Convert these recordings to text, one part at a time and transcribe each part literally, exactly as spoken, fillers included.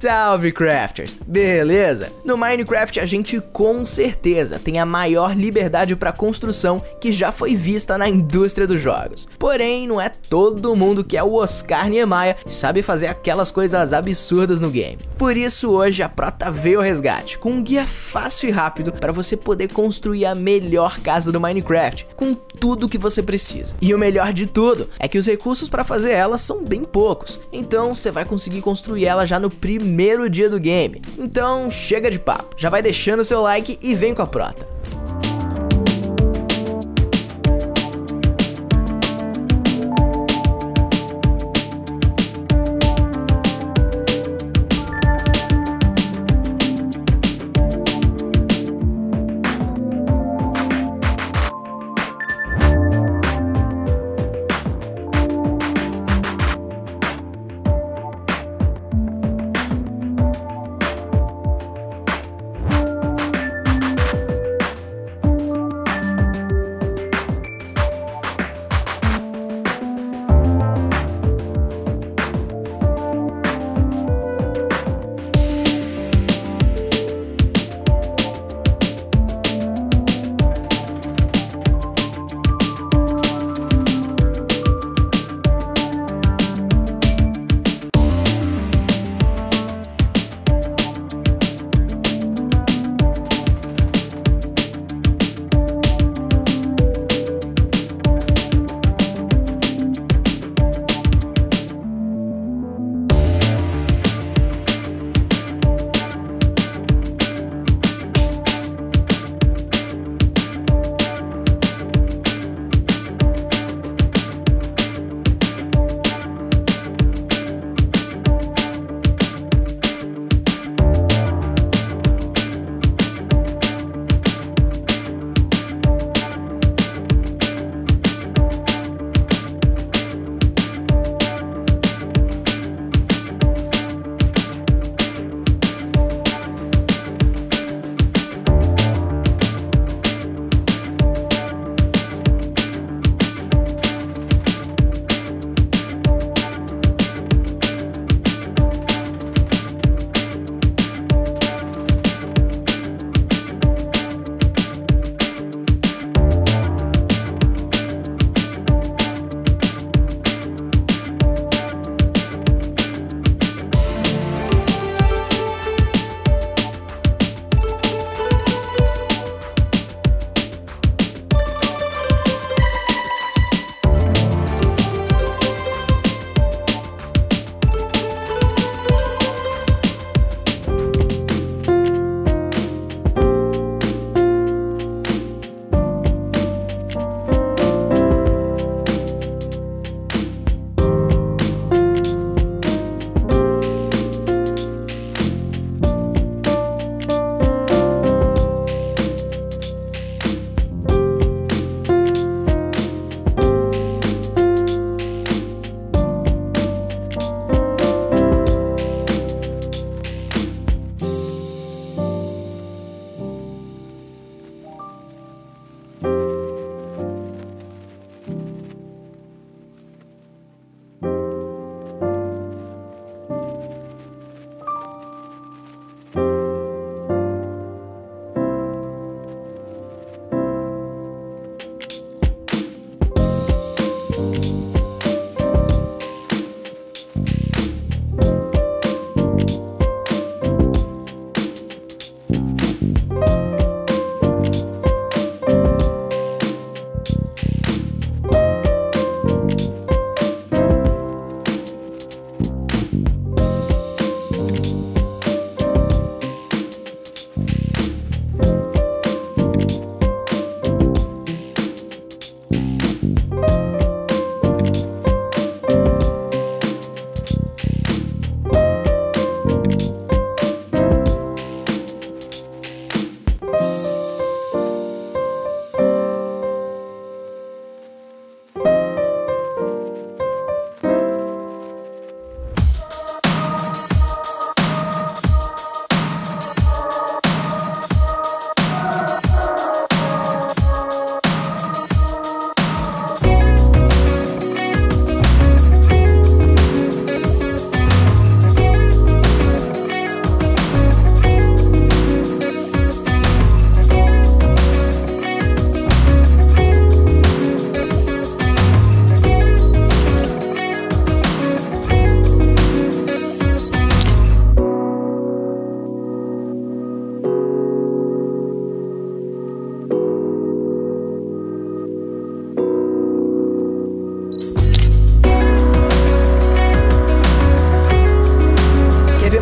Salve crafters, beleza? No Minecraft a gente com certeza tem a maior liberdade para construção que já foi vista na indústria dos jogos. Porém, não é todo mundo que é o Oscar Niemeyer e sabe fazer aquelas coisas absurdas no game. Por isso hoje a Prota veio ao resgate com um guia fácil e rápido para você poder construir a melhor casa do Minecraft com tudo que você precisa. E o melhor de tudo é que os recursos para fazer ela são bem poucos, então você vai conseguir construir ela já no primeiro primeiro dia do game. Então chega de papo, já vai deixando o seu like e vem com a Prota.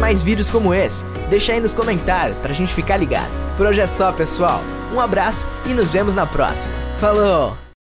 mais vídeos como esse? Deixa aí nos comentários pra gente ficar ligado. Por hoje é só, pessoal. Um abraço e nos vemos na próxima. Falou!